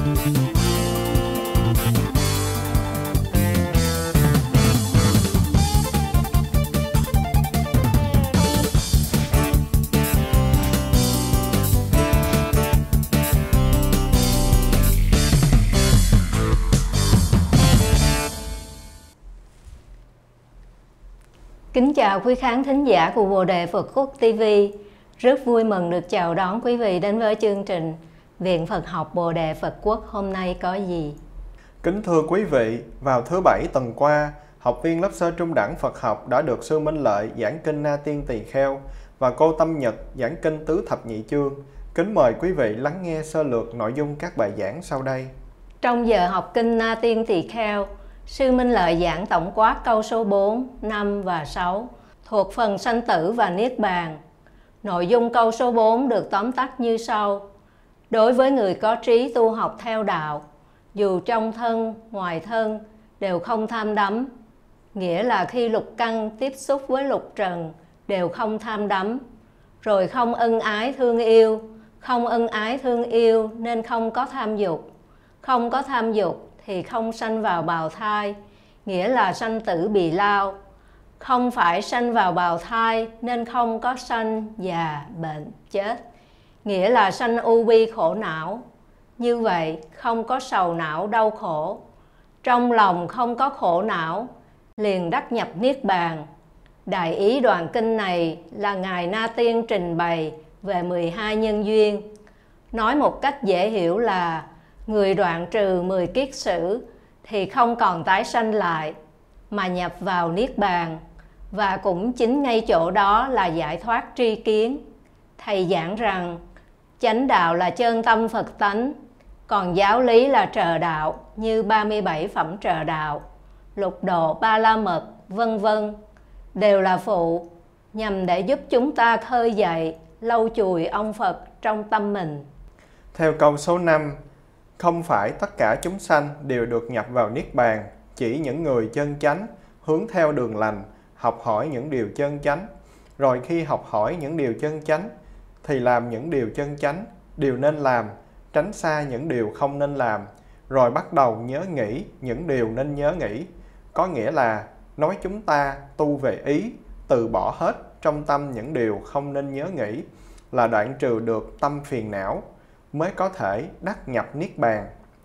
Kính chào quý khán thính giả của Bồ Đề Phật Quốc TV. Rất vui mừng được chào đón quý vị đến với chương trình Viện Phật học Bồ Đề Phật Quốc hôm nay có gì. Kính thưa quý vị, vào thứ Bảy tuần qua, học viên lớp sơ trung đẳng Phật học đã được sư Minh Lợi giảng kinh Na Tiên Tỳ Kheo và cô Tâm Nhật giảng kinh Tứ Thập Nhị Chương. Kính mời quý vị lắng nghe sơ lược nội dung các bài giảng sau đây. Trong giờ học kinh Na Tiên Tỳ Kheo, sư Minh Lợi giảng tổng quát câu số 4, 5 và 6 thuộc phần sanh tử và niết bàn. Nội dung câu số 4 được tóm tắt như sau. Đối với người có trí tu học theo đạo, dù trong thân, ngoài thân đều không tham đắm, nghĩa là khi lục căn tiếp xúc với lục trần đều không tham đắm, rồi không ân ái thương yêu, không ân ái thương yêu nên không có tham dục, không có tham dục thì không sanh vào bào thai, nghĩa là sanh tử bì lao. Không phải sanh vào bào thai nên không có sanh già bệnh chết, nghĩa là sanh ưu bi khổ não. Như vậy không có sầu não đau khổ, trong lòng không có khổ não, liền đắc nhập niết bàn. Đại ý đoạn kinh này là Ngài Na Tiên trình bày về 12 nhân duyên. Nói một cách dễ hiểu là người đoạn trừ 10 kiết sử thì không còn tái sanh lại mà nhập vào niết bàn, và cũng chính ngay chỗ đó là giải thoát tri kiến. Thầy giảng rằng chánh đạo là chân tâm Phật tánh, còn giáo lý là trờ đạo như 37 phẩm trờ đạo, lục độ, ba la mật, vân vân, đều là phụ nhằm để giúp chúng ta khơi dậy lau chùi ông Phật trong tâm mình. Theo câu số 5, không phải tất cả chúng sanh đều được nhập vào niết bàn, chỉ những người chân chánh hướng theo đường lành, học hỏi những điều chân chánh. Rồi khi học hỏi những điều chân chánh thì làm những điều chân chánh, điều nên làm, tránh xa những điều không nên làm, rồi bắt đầu nhớ nghĩ những điều nên nhớ nghĩ. Có nghĩa là nói chúng ta tu về ý, từ bỏ hết trong tâm những điều không nên nhớ nghĩ, là đoạn trừ được tâm phiền não, mới có thể đắc nhập niết bàn.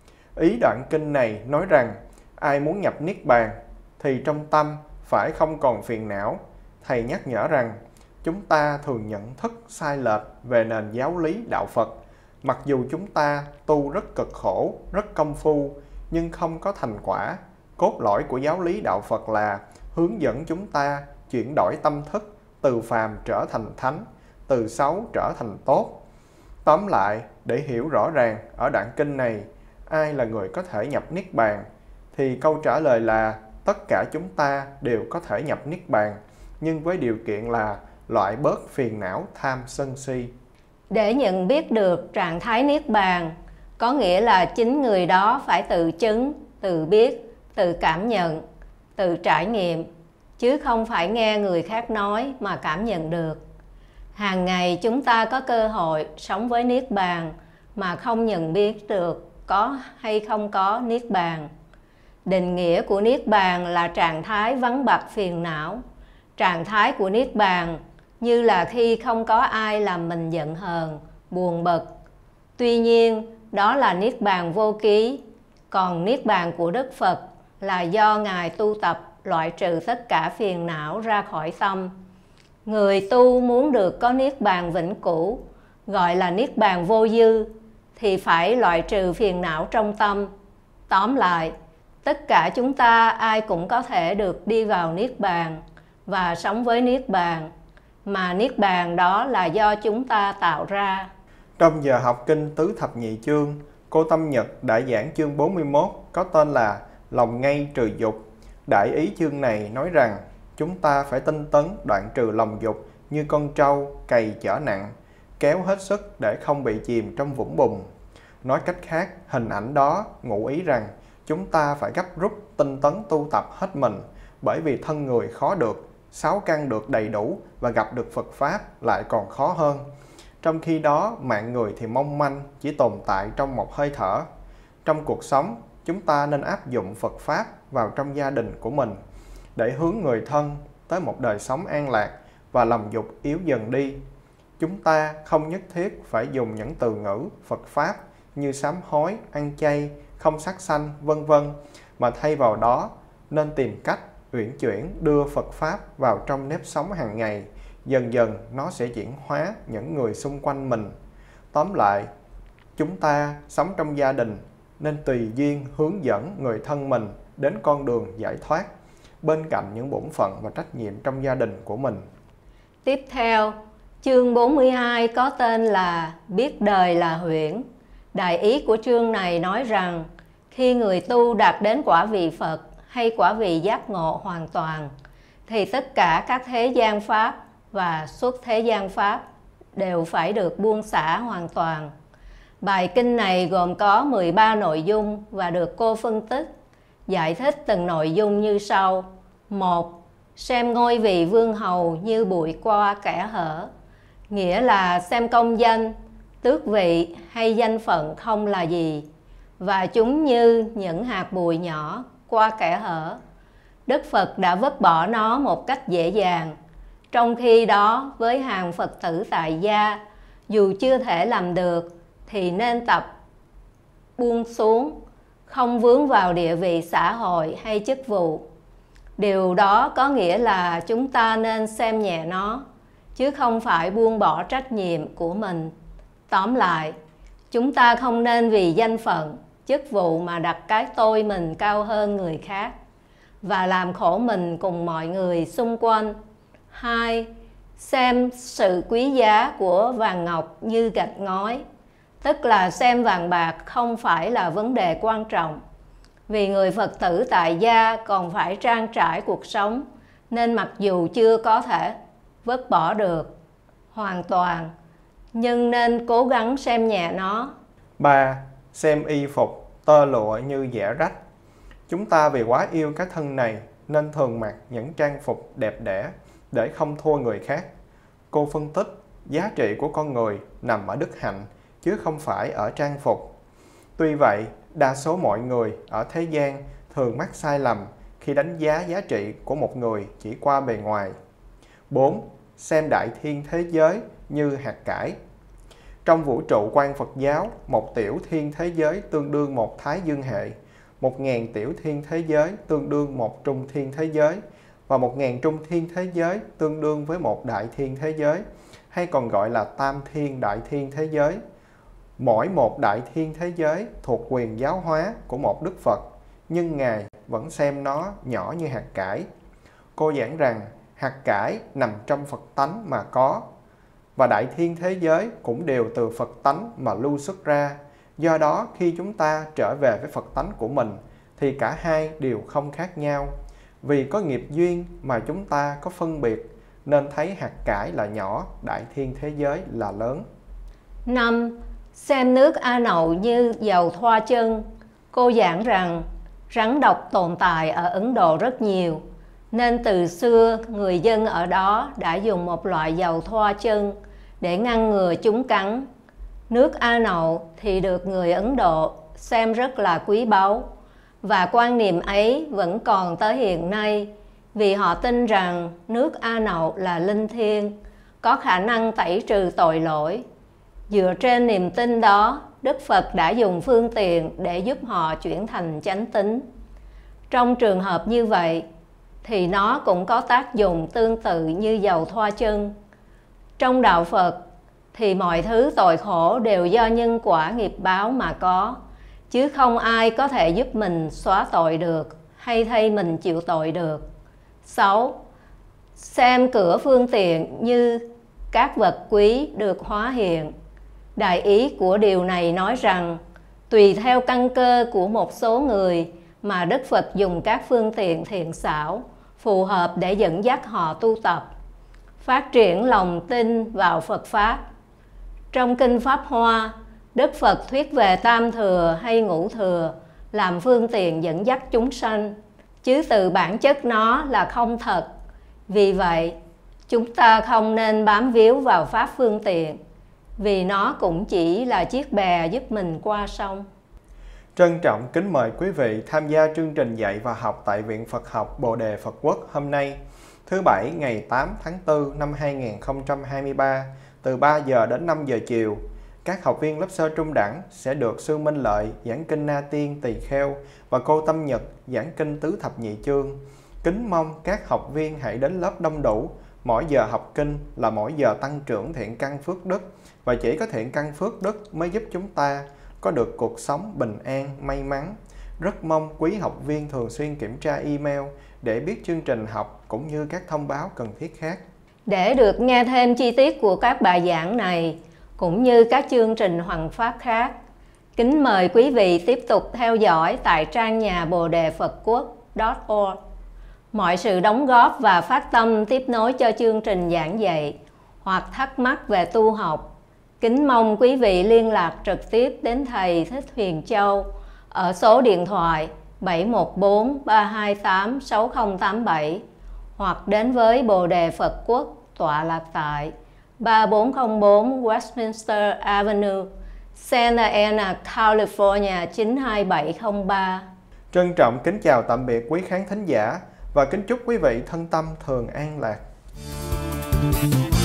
Ý đoạn kinh này nói rằng ai muốn nhập niết bàn thì trong tâm phải không còn phiền não. Thầy nhắc nhở rằng chúng ta thường nhận thức sai lệch về nền giáo lý đạo Phật. Mặc dù chúng ta tu rất cực khổ, rất công phu, nhưng không có thành quả. Cốt lõi của giáo lý đạo Phật là hướng dẫn chúng ta chuyển đổi tâm thức từ phàm trở thành thánh, từ xấu trở thành tốt. Tóm lại, để hiểu rõ ràng ở đoạn kinh này ai là người có thể nhập niết bàn, thì câu trả lời là tất cả chúng ta đều có thể nhập niết bàn, nhưng với điều kiện là loại bớt phiền não tham sân si. Để nhận biết được trạng thái niết bàn, có nghĩa là chính người đó phải tự chứng, tự biết, tự cảm nhận, tự trải nghiệm, chứ không phải nghe người khác nói mà cảm nhận được. Hàng ngày chúng ta có cơ hội sống với niết bàn mà không nhận biết được có hay không có niết bàn. Định nghĩa của niết bàn là trạng thái vắng bặt phiền não. Trạng thái của niết bàn như là khi không có ai làm mình giận hờn, buồn bực. Tuy nhiên, đó là niết bàn vô ký. Còn niết bàn của Đức Phật là do Ngài tu tập loại trừ tất cả phiền não ra khỏi tâm. Người tu muốn được có niết bàn vĩnh cửu, gọi là niết bàn vô dư, thì phải loại trừ phiền não trong tâm. Tóm lại, tất cả chúng ta ai cũng có thể được đi vào niết bàn và sống với niết bàn, mà niết bàn đó là do chúng ta tạo ra. Trong giờ học kinh Tứ Thập Nhị Chương, cô Tâm Nhật đã giảng chương 41 có tên là Lòng ngay trừ dục. Đại ý chương này nói rằng chúng ta phải tinh tấn đoạn trừ lòng dục như con trâu cày chở nặng, kéo hết sức để không bị chìm trong vũng bùn. Nói cách khác, hình ảnh đó ngụ ý rằng chúng ta phải gấp rút tinh tấn tu tập hết mình, bởi vì thân người khó được, sáu căn được đầy đủ và gặp được Phật Pháp lại còn khó hơn. Trong khi đó, mạng người thì mong manh, chỉ tồn tại trong một hơi thở. Trong cuộc sống, chúng ta nên áp dụng Phật Pháp vào trong gia đình của mình để hướng người thân tới một đời sống an lạc và lòng dục yếu dần đi. Chúng ta không nhất thiết phải dùng những từ ngữ Phật Pháp như sám hối, ăn chay, không sát sanh, vân vân, mà thay vào đó nên tìm cách uyển chuyển đưa Phật Pháp vào trong nếp sống hàng ngày. Dần dần nó sẽ chuyển hóa những người xung quanh mình. Tóm lại, chúng ta sống trong gia đình nên tùy duyên hướng dẫn người thân mình đến con đường giải thoát, bên cạnh những bổn phận và trách nhiệm trong gia đình của mình. Tiếp theo, chương 42 có tên là Biết đời là huyễn. Đại ý của chương này nói rằng khi người tu đạt đến quả vị Phật hay quả vị giác ngộ hoàn toàn, thì tất cả các thế gian pháp và xuất thế gian pháp đều phải được buông xả hoàn toàn. Bài kinh này gồm có 13 nội dung và được cô phân tích, giải thích từng nội dung như sau. 1. Xem ngôi vị vương hầu như bụi qua kẽ hở, nghĩa là xem công danh, tước vị hay danh phận không là gì, và chúng như những hạt bụi nhỏ qua kẽ hở. Đức Phật đã vứt bỏ nó một cách dễ dàng. Trong khi đó, với hàng Phật tử tại gia, dù chưa thể làm được, thì nên tập buông xuống, không vướng vào địa vị xã hội hay chức vụ. Điều đó có nghĩa là chúng ta nên xem nhẹ nó, chứ không phải buông bỏ trách nhiệm của mình. Tóm lại, chúng ta không nên vì danh phận, chức vụ mà đặt cái tôi mình cao hơn người khác và làm khổ mình cùng mọi người xung quanh. 2. Xem sự quý giá của vàng ngọc như gạch ngói, tức là xem vàng bạc không phải là vấn đề quan trọng. Vì người Phật tử tại gia còn phải trang trải cuộc sống, nên mặc dù chưa có thể vứt bỏ được hoàn toàn, nhưng nên cố gắng xem nhẹ nó. 3. Xem y phục, tơ lụa như dẻ rách. Chúng ta vì quá yêu cái thân này nên thường mặc những trang phục đẹp đẽ để không thua người khác. Cô phân tích giá trị của con người nằm ở đức hạnh chứ không phải ở trang phục. Tuy vậy, đa số mọi người ở thế gian thường mắc sai lầm khi đánh giá giá trị của một người chỉ qua bề ngoài. 4. Xem đại thiên thế giới như hạt cải. Trong vũ trụ quan Phật giáo, một tiểu thiên thế giới tương đương một thái dương hệ, 1.000 tiểu thiên thế giới tương đương một trung thiên thế giới, và 1.000 trung thiên thế giới tương đương với một đại thiên thế giới, hay còn gọi là tam thiên đại thiên thế giới. Mỗi một đại thiên thế giới thuộc quyền giáo hóa của một Đức Phật, nhưng Ngài vẫn xem nó nhỏ như hạt cải. Cô giảng rằng hạt cải nằm trong Phật tánh mà có, và đại thiên thế giới cũng đều từ Phật tánh mà lưu xuất ra. Do đó khi chúng ta trở về với Phật tánh của mình thì cả hai đều không khác nhau. Vì có nghiệp duyên mà chúng ta có phân biệt nên thấy hạt cải là nhỏ, đại thiên thế giới là lớn. 5. Xem nước A Nậu như dầu thoa chân. Cô giảng rằng rắn độc tồn tại ở Ấn Độ rất nhiều, nên từ xưa người dân ở đó đã dùng một loại dầu thoa chân để ngăn ngừa chúng cắn. Nước A Nậu thì được người Ấn Độ xem rất là quý báu, và quan niệm ấy vẫn còn tới hiện nay, vì họ tin rằng nước A Nậu là linh thiêng, có khả năng tẩy trừ tội lỗi. Dựa trên niềm tin đó, Đức Phật đã dùng phương tiện để giúp họ chuyển thành chánh tín. Trong trường hợp như vậy, thì nó cũng có tác dụng tương tự như dầu thoa chân. Trong đạo Phật, thì mọi thứ tội khổ đều do nhân quả nghiệp báo mà có, chứ không ai có thể giúp mình xóa tội được hay thay mình chịu tội được. 6. Xem cửa phương tiện như các vật quý được hóa hiện. Đại ý của điều này nói rằng tùy theo căn cơ của một số người mà Đức Phật dùng các phương tiện thiện xảo phù hợp để dẫn dắt họ tu tập, phát triển lòng tin vào Phật Pháp. Trong Kinh Pháp Hoa, Đức Phật thuyết về tam thừa hay ngũ thừa làm phương tiện dẫn dắt chúng sanh, chứ từ bản chất nó là không thật. Vì vậy, chúng ta không nên bám víu vào Pháp phương tiện, vì nó cũng chỉ là chiếc bè giúp mình qua sông. Trân trọng kính mời quý vị tham gia chương trình dạy và học tại Viện Phật học Bồ Đề Phật Quốc hôm nay, thứ Bảy ngày 8 tháng 4 năm 2023, từ 3 giờ đến 5 giờ chiều. Các học viên lớp sơ trung đẳng sẽ được sư Minh Lợi giảng kinh Na Tiên Tỳ Kheo và cô Tâm Nhật giảng kinh Tứ Thập Nhị Chương. Kính mong các học viên hãy đến lớp đông đủ. Mỗi giờ học kinh là mỗi giờ tăng trưởng thiện căn phước đức, và chỉ có thiện căn phước đức mới giúp chúng ta có được cuộc sống bình an, may mắn. Rất mong quý học viên thường xuyên kiểm tra email để biết chương trình học cũng như các thông báo cần thiết khác. Để được nghe thêm chi tiết của các bài giảng này, cũng như các chương trình hoằng pháp khác, kính mời quý vị tiếp tục theo dõi tại trang nhà Bồ Đề Phật Quốc.org. Mọi sự đóng góp và phát tâm tiếp nối cho chương trình giảng dạy hoặc thắc mắc về tu học, kính mong quý vị liên lạc trực tiếp đến Thầy Thích Huyền Châu ở số điện thoại 714-328-6087 hoặc đến với Bồ Đề Phật Quốc tọa lạc tại 3404 Westminster Avenue, Santa Ana, California 92703. Trân trọng kính chào tạm biệt quý khán thính giả và kính chúc quý vị thân tâm thường an lạc.